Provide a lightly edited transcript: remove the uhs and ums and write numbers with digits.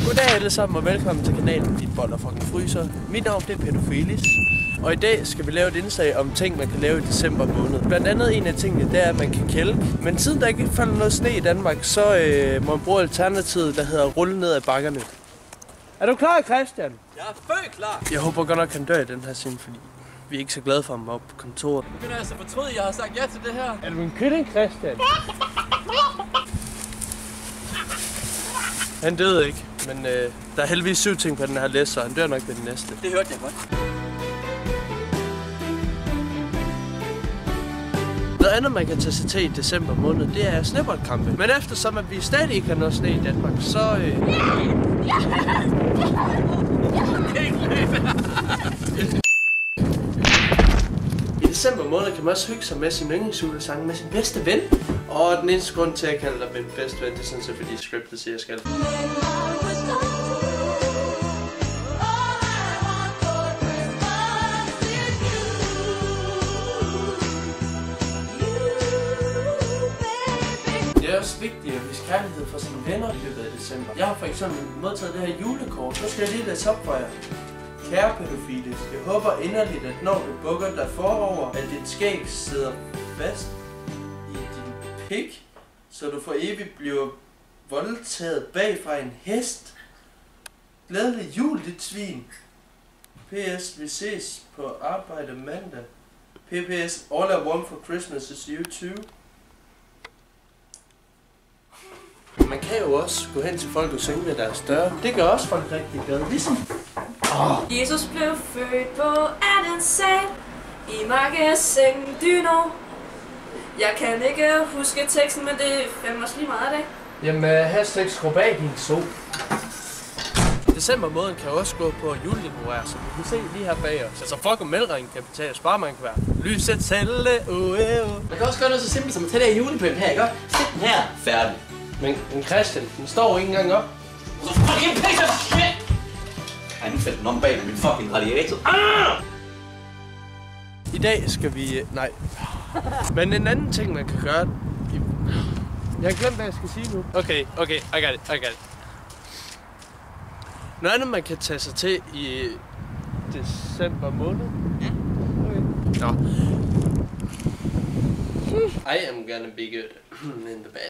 Goddag alle sammen og velkommen til kanalen Dit Boller Fucking Fryser. Mit navn det er Pædofilis. Og i dag skal vi lave et indslag om ting man kan lave i december måned. Blandt andet en af tingene det er at man kan kælke. Men siden der ikke falder noget sne i Danmark, så må man bruge alternativet der hedder rulle ned ad bakkerne. Er du klar, Christian? Jeg er født klar! Jeg håber godt nok han dør i den her scene, fordi vi er ikke så glade for ham oppe på kontoret. Nu begynder jeg så fortryde, at jeg har sagt ja til det her. Er du en kylling, Christian? Han døde ikke, men der er heldigvis 7 ting på den her liste, så han dør nok ved den næste. Det hørte jeg godt. Noget andet, man kan tage sig til i december måned, det er sneboldkampe. Men eftersom at vi stadig ikke har noget sne i Danmark, så... I december måned kan man også hygge sig med sin yndlingsjulesang med sin bedste ven. Og den eneste grund til, at jeg kalder dig min bedste ven, det er sådan set, fordi scriptet siger, jeg skal. Det er også vigtigt at vise kærlighed for sine venner i løbet af december. Jeg har for eksempel modtaget det her julekort. Nu skal jeg lige læse op for jer. Kære Pædofilis, jeg håber inderligt, at når du bukker dig forover, at dit skæg sidder fast i din pik, så du for evigt bliver voldtaget bagfra en hest. Glædelig jul, dit svin. PS, vi ses på arbejde mandag. PPS, all I want for Christmas is you too. Man kan jo også gå hen til folk og synge ved deres døre. Det gør også folk rigtig glade, ligesom... Jesus blev født på andens sal i magasin dyno. Jeg kan ikke huske teksten, men det er fandme også lige meget af det. Jamen, hashtag skrub af din sol. December-måden kan også gå på juledekorere, som du kan se lige her bag os. Altså fuck om meldringen kan betale, sparemann kan være. Lyset tælle, Man kan også gøre noget så simpelt som at tage det her julepynt her, ikke? Sæt den her, færdig. Men Christian, den står ikke engang op. Og så fucking piece of shit! Ej, nu faldt den om bag min fucking radiator. I dag skal vi... Nej. Men en anden ting, man kan gøre... Jeg har glemt, hvad jeg skal sige nu. Okay, I got it. Noget andet, man kan tage sig til i december måned. Ja. Okay. Nå. I am gonna be good in the bed.